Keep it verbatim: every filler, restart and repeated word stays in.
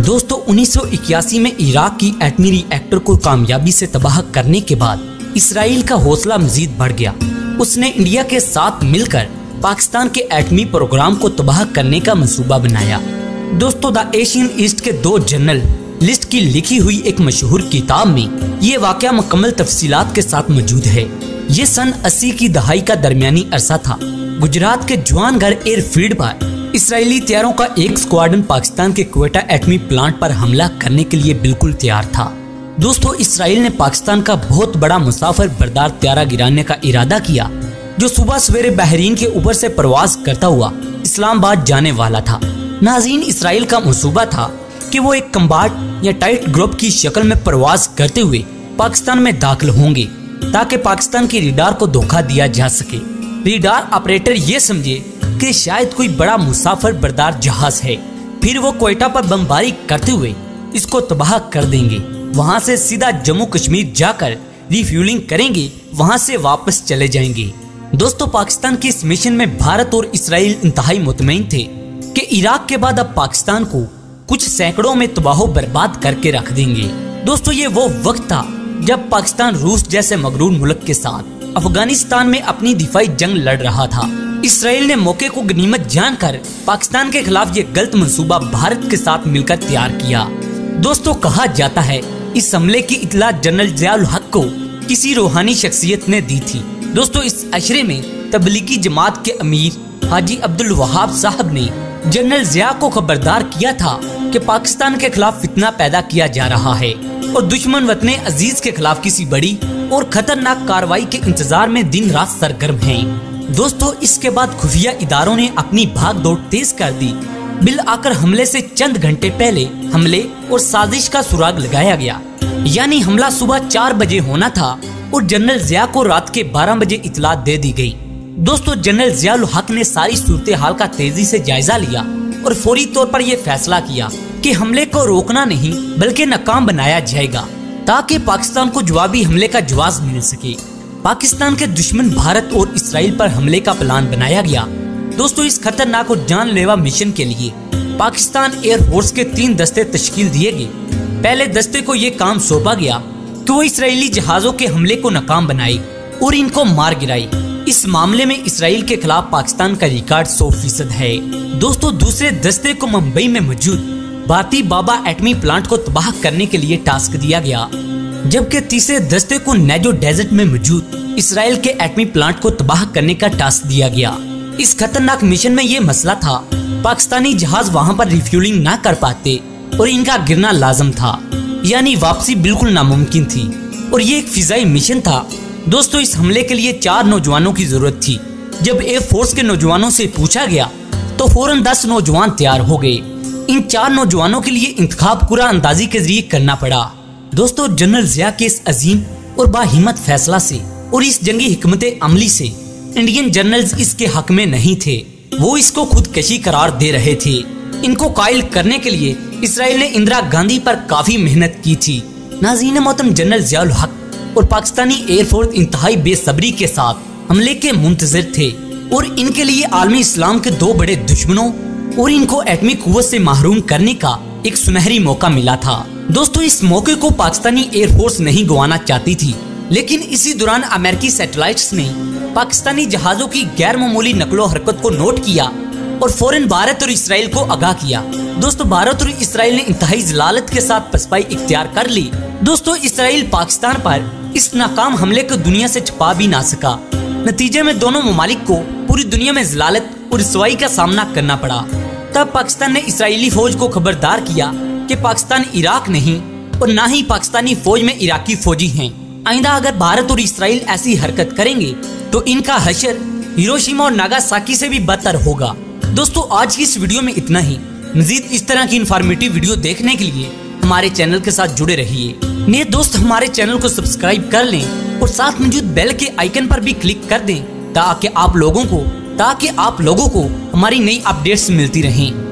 दोस्तों उन्नीस सौ इक्यासी में इराक की एटमी रिएक्टर को कामयाबी से तबाह करने के बाद इसराइल का हौसला मजीद बढ़ गया। उसने इंडिया के साथ मिलकर पाकिस्तान के एटमी प्रोग्राम को तबाह करने का मंसूबा बनाया। दोस्तों द एशियन ईस्ट के दो जनरल लिस्ट की लिखी हुई एक मशहूर किताब में ये वाकया मुकम्मल तफसीलात के साथ मौजूद है। ये सन अस्सी की दहाई का दरमियानी अरसा था। गुजरात के जवानगढ़ एयरफील्ड पर इसराइली तैयारों का एक स्क्वाड्रन पाकिस्तान के क्वेटा एटमी प्लांट पर हमला करने के लिए बिल्कुल तैयार था। दोस्तों इसराइल ने पाकिस्तान का बहुत बड़ा मुसाफिर बरदार तैयारा गिराने का इरादा किया, जो सुबह सवेरे बहरीन के ऊपर से प्रवास करता हुआ इस्लामाबाद जाने वाला था। नाज़रीन, इसराइल का मंसूबा था कि वो एक कम्बाट या टाइट ग्रुप की शक्ल में प्रवास करते हुए पाकिस्तान में दाखिल होंगे ताकि पाकिस्तान की रडार को धोखा दिया जा सके। रडार ऑपरेटर ये समझे कि शायद कोई बड़ा मुसाफिर बरदार जहाज है, फिर वो क्वेटा पर बमबारी करते हुए इसको तबाह कर देंगे। वहाँ से सीधा जम्मू कश्मीर जाकर रिफ्यूलिंग करेंगे, वहाँ से वापस चले जाएंगे। दोस्तों पाकिस्तान की इस मिशन में भारत और इसराइल इंतहाई मुतमईन थे कि इराक के बाद अब पाकिस्तान को कुछ सैकड़ों में तबाह बर्बाद करके रख देंगे। दोस्तों ये वो वक्त था जब पाकिस्तान रूस जैसे मगरूर मुल्क के साथ अफगानिस्तान में अपनी दिफाई जंग लड़ रहा था। इसराइल ने मौके को गनीमत जानकर पाकिस्तान के खिलाफ ये गलत मंसूबा भारत के साथ मिलकर तैयार किया। दोस्तों कहा जाता है इस हमले की इतला जनरल ज़ियाउल हक को किसी रूहानी शख्सियत ने दी थी। दोस्तों इस अशरे में तबलीगी जमात के अमीर हाजी अब्दुल वहाब साहब ने जनरल ज़िया को खबरदार किया था कि पाकिस्तान के खिलाफ फितना पैदा किया जा रहा है और दुश्मन वतने अजीज के खिलाफ किसी बड़ी और खतरनाक कार्रवाई के इंतजार में दिन रात सरगर्म हैं। दोस्तों इसके बाद खुफिया इदारों ने अपनी भाग दौड़ तेज कर दी। बिल आकर हमले से चंद घंटे पहले हमले और साजिश का सुराग लगाया गया, यानी हमला सुबह चार बजे होना था और जनरल ज़िया को रात के बारह बजे इतला दे दी गई। दोस्तों जनरल ज़ियाउल हक ने सारी सूरत हाल का तेजी से जायजा लिया और फौरी तौर पर यह फैसला किया कि हमले को रोकना नहीं बल्कि नाकाम बनाया जाएगा ताकि पाकिस्तान को जवाबी हमले का जवाब मिल सके। पाकिस्तान के दुश्मन भारत और इसराइल पर हमले का प्लान बनाया गया। दोस्तों इस खतरनाक और जानलेवा मिशन के लिए पाकिस्तान एयरफोर्स के तीन दस्ते तश्कील दिए गए। पहले दस्ते को ये काम सौंपा गया कि वो इसराइली जहाजों के हमले को नाकाम बनाए और इनको मार गिराए। इस मामले में इसराइल के खिलाफ पाकिस्तान का रिकॉर्ड सौ फीसद है। दोस्तों दूसरे दस्ते को मुंबई में मौजूद भारती बाबा एटमी प्लांट को तबाह करने के लिए टास्क दिया गया, जबकि तीसरे दस्ते को नेजो डेजर्ट में मौजूद इसराइल के एटमी प्लांट को तबाह करने का टास्क दिया गया। इस खतरनाक मिशन में ये मसला था पाकिस्तानी जहाज वहां पर रिफ्यूलिंग ना कर पाते और इनका गिरना लाजम था, यानी वापसी बिल्कुल नामुमकिन थी और ये एक फिजाई मिशन था। दोस्तों इस हमले के लिए चार नौजवानों की जरूरत थी। जब एयरफोर्स के नौजवानों से पूछा गया तो फौरन दस नौजवान तैयार हो गए। इन चार नौजवानों के लिए इंतखाब कुरा अंदाजी के जरिए करना पड़ा। दोस्तों जनरल ज़िया के इस अजीम और बाहिम्मत फैसला से और इस जंगी हिकमत अमली से इंडियन जनरल्स इसके हक में नहीं थे, वो इसको खुदकशी करार दे रहे थे। इनको कायल करने के लिए इसराइल ने इंदिरा गांधी पर काफी मेहनत की थी। नाज़रीन मोहतरम, जनरल ज़ियाउल हक और पाकिस्तानी एयरफोर्स इंतहाई बेसब्री के साथ हमले के मुंतजिर थे और इनके लिए आलमी इस्लाम के दो बड़े दुश्मनों और इनको एटमी कुव्वत से महरूम करने का एक सुनहरी मौका मिला था। दोस्तों इस मौके को पाकिस्तानी एयरफोर्स नहीं गंवाना चाहती थी, लेकिन इसी दौरान अमेरिकी सैटेलाइट्स ने पाकिस्तानी जहाजों की गैर मामूली नकलो हरकत को नोट किया और फौरन भारत और इसराइल को आगाह किया। दोस्तों भारत और इसराइल ने इंतहाई जलालत के साथ पसपाई इख्तियार कर ली। दोस्तों इसराइल पाकिस्तान पर इस नाकाम हमले को दुनिया से छुपा भी ना सका। नतीजे में दोनों ममालिक को पूरी दुनिया में जलालत और रसवाई का सामना करना पड़ा। तब पाकिस्तान ने इसराइली फौज को खबरदार किया कि पाकिस्तान इराक नहीं और ना ही पाकिस्तानी फौज में इराकी फौजी हैं। आइंदा अगर भारत और इसराइल ऐसी हरकत करेंगे तो इनका हशर हिरोशिमा और नागासाकी से भी बदतर होगा। दोस्तों आज की इस वीडियो में इतना ही। मजीद इस तरह की इन्फॉर्मेटिव वीडियो देखने के लिए हमारे चैनल के साथ जुड़े रहिए। नए दोस्त हमारे चैनल को सब्सक्राइब कर लें और साथ मौजूद बेल के आइकन पर भी क्लिक कर दें ताकि आप लोगों को ताकि आप लोगों को हमारी नई अपडेट्स मिलती रहें।